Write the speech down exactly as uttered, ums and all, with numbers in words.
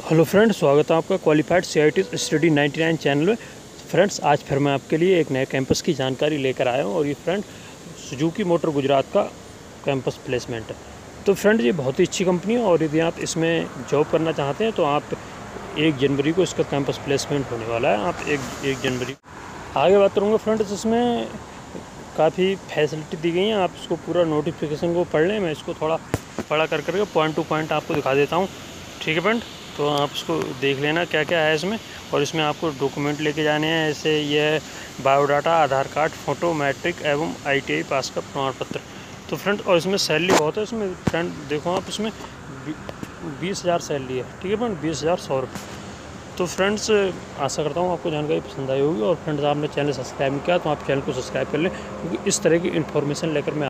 Hello friends, स्वागत है आपका क्वालिफाइड सीआईटी स्टडी निन्यानवे चैनल में। फ्रेंड्स, आज फिर मैं आपके लिए एक नए कैंपस की जानकारी लेकर आया हूं और ये फ्रेंड सुजुकी मोटर गुजरात का कैंपस प्लेसमेंट है। तो फ्रेंड, ये बहुत ही अच्छी कंपनी है और यदि आप इसमें जॉब करना चाहते हैं तो आप एक जनवरी को इसका कैंपस प्लेसमेंट होने वाला है। आप एक एक जनवरी आगे बात करूँगा फ्रेंड्स, इसमें काफ़ी फैसिलिटी दी गई हैं। आप इसको पूरा नोटिफिकेशन को पढ़ लें। मैं इसको थोड़ा पढ़ा कर करके पॉइंट टू पॉइंट आपको दिखा देता हूँ, ठीक है फ्रेंड। तो आप इसको देख लेना क्या क्या है इसमें। और इसमें आपको डॉक्यूमेंट लेके जाने हैं, जैसे ये biodata, Aadhaar card, photo, matric एवं आईटीआई पास का प्रमाण पत्र। तो फ्रेंड, और इसमें सैलरी बहुत है इसमें फ्रेंड, देखो आप इसमें बीस हज़ार सैलरी है, ठीक है फ्रेंड, बीस हज़ार सौ रुपये। तो फ्रेंड्स, आशा करता हूँ आपको जानकारी पसंद आई होगी। और फ्रेंड्स, आपने चैनल सब्सक्राइब नहीं किया तो आप चैनल को सब्सक्राइब कर लें, क्योंकि इस तरह की इन्फॉर्मेशन लेकर मैं